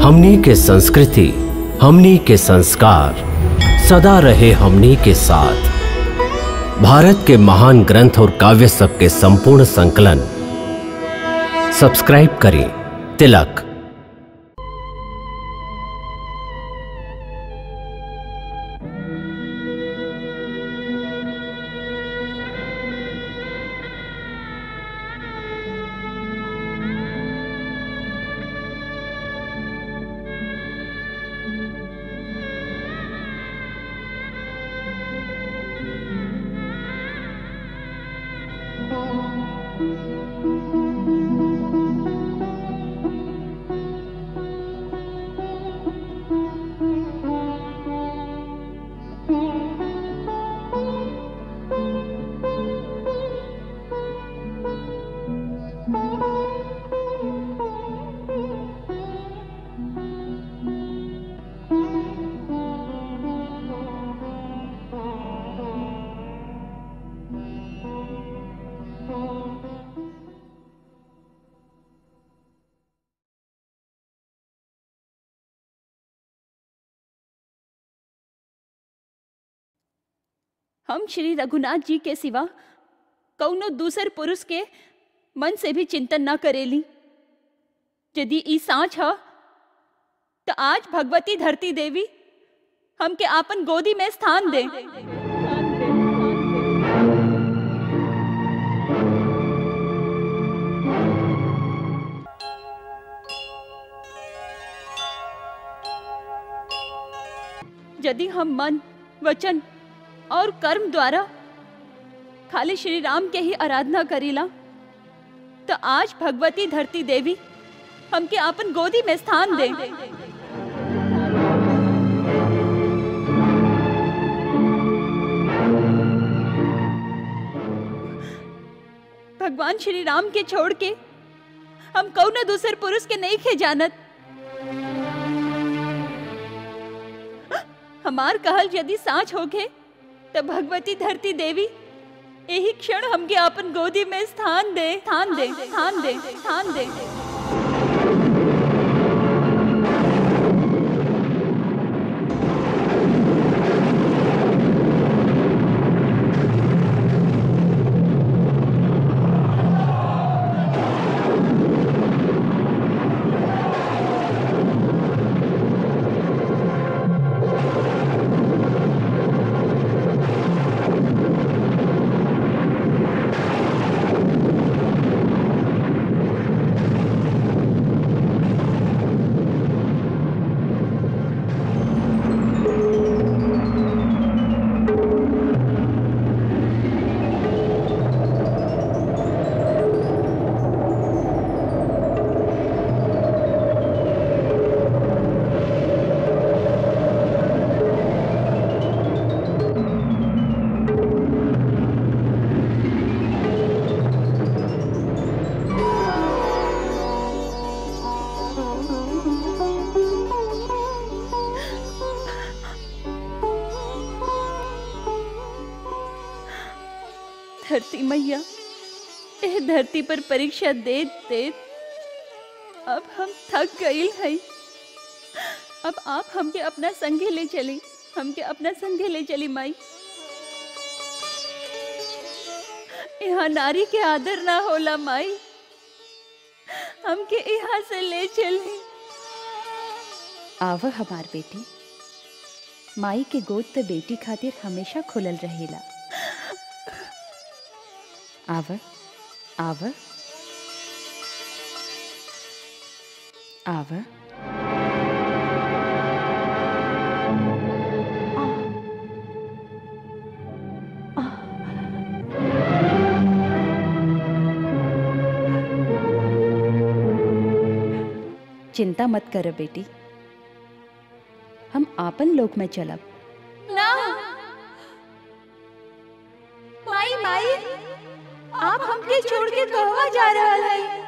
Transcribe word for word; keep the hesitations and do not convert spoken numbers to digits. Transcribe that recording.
हमनी के संस्कृति, हमनी के संस्कार सदा रहे हमनी के साथ। भारत के महान ग्रंथ और काव्य सब के संपूर्ण संकलन सब्सक्राइब करें तिलक। हम श्री रघुनाथ जी के सिवा कौनो दूसर पुरुष के मन से भी चिंतन न करेली। यदि ई साँच ह तो आज भगवती धरती देवी हमके आपन गोदी में स्थान दे। यदि हम मन, वचन और कर्म द्वारा खाली श्री राम के ही आराधना करीला तो आज भगवती धरती देवी हमके आपन गोदी में स्थान दे। भगवान श्री राम के छोड़ के हम कौनो दूसर पुरुष के नहीं खे जानत। हमार कहल यदि साँच होके तो भगवती धरती देवी यही क्षण हमके अपन गोदी में स्थान दे, स्थान दे, स्थान दे, स्थान दे। धरती मैया, एह धरती पर परीक्षा दे दे अब हम थक गई है। अब आप हमके अपना संगे ले चली, हमके अपना संगे ले चली माई। यहाँ नारी के आदर ना होला माई, हमके यहाँ से ले चली। आव हमार बेटी, माई के गोद ते बेटी खातिर हमेशा खुलल रहेला। आव आव आव। चिंता मत कर बेटी, हम आपन लोक में चलब। ना माई, माई आप हमके छोड़ के कहवा जा रहा है?